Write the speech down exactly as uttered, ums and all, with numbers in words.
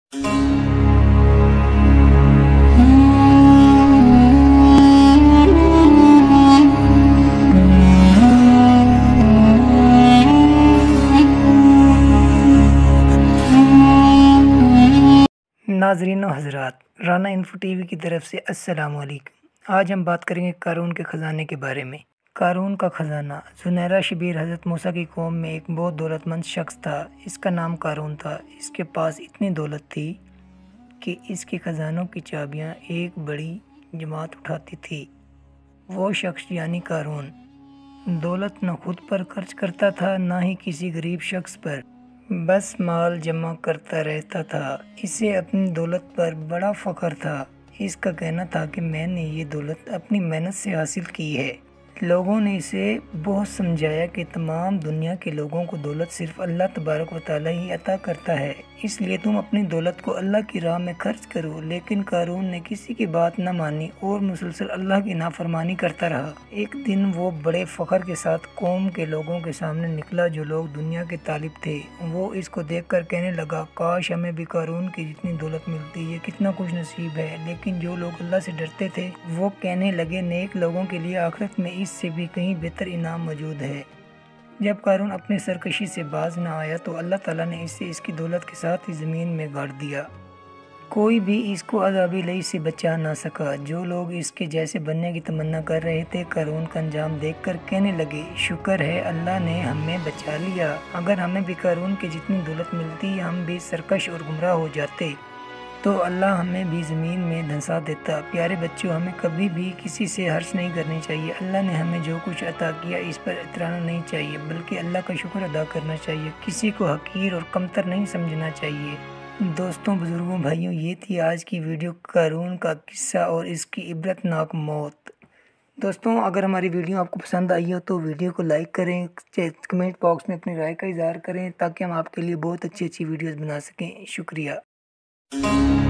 नाज़रीन व हज़रात, Rana info TV की तरफ से अस्सलाम वालेकुम। आज हम बात करेंगे कारून के ख़जाने के बारे में। कारून का ख़जाना ज़ुनैरा शबीर हज़रत मूसा की कौम में एक बहुत दौलतमंद शख्स था। इसका नाम कारून था। इसके पास इतनी दौलत थी कि इसके ख़जानों की चाबियां एक बड़ी जमात उठाती थी। वो शख्स यानी कारून दौलत न खुद पर खर्च करता था, ना ही किसी गरीब शख्स पर, बस माल जमा करता रहता था। इसे अपनी दौलत पर बड़ा फ़ख्र था। इसका कहना था कि मैंने ये दौलत अपनी मेहनत से हासिल की है। लोगों ने इसे बहुत समझाया कि तमाम दुनिया के लोगों को दौलत सिर्फ अल्लाह तबारक व तआला ही अता करता है, इसलिए तुम अपनी दौलत को अल्लाह की राह में खर्च करो। लेकिन कारून ने किसी की बात न मानी और मुसलसल अल्लाह की नाफरमानी करता रहा। एक दिन वो बड़े फ़ख्र के साथ कौम के लोगों के सामने निकला, जो लोग दुनिया के तालिब थे। वो इसको देखकर कहने लगा, काश हमें भी कारून की जितनी दौलत मिलती, ये कितना खुश नसीब है। लेकिन जो लोग अल्लाह से डरते थे वो कहने लगे, नेक लोगों के लिए आखिरत में इससे भी कहीं बेहतर इनाम मौजूद है। जब कारून अपनी सरकशी से बाज न आया तो अल्लाह ताला ने इसे इसकी दौलत के साथ ही ज़मीन में गाड़ दिया। कोई भी इसको अज़ाबी लई से बचा ना सका। जो लोग इसके जैसे बनने की तमन्ना कर रहे थे, कारून का अंजाम देखकर कहने लगे, शुक्र है अल्लाह ने हमें बचा लिया। अगर हमें भी कारून की जितनी दौलत मिलती, हम भी सरकश और गुमराह हो जाते तो अल्लाह हमें भी ज़मीन में धंसा देता। प्यारे बच्चों, हमें कभी भी किसी से हर्ष नहीं करनी चाहिए। अल्लाह ने हमें जो कुछ अता किया इस पर इतराना नहीं चाहिए, बल्कि अल्लाह का शुक्र अदा करना चाहिए। किसी को हकीर और कमतर नहीं समझना चाहिए। दोस्तों, बुज़ुर्गों, भाइयों, ये थी आज की वीडियो, कारून का किस्सा और इसकी इबरतनाक मौत। दोस्तों, अगर हमारी वीडियो आपको पसंद आई हो तो वीडियो को लाइक करें, कमेंट बॉक्स में अपनी राय का इज़हार करें, ताकि हम आपके लिए बहुत अच्छी अच्छी वीडियोज़ बना सकें। शुक्रिया।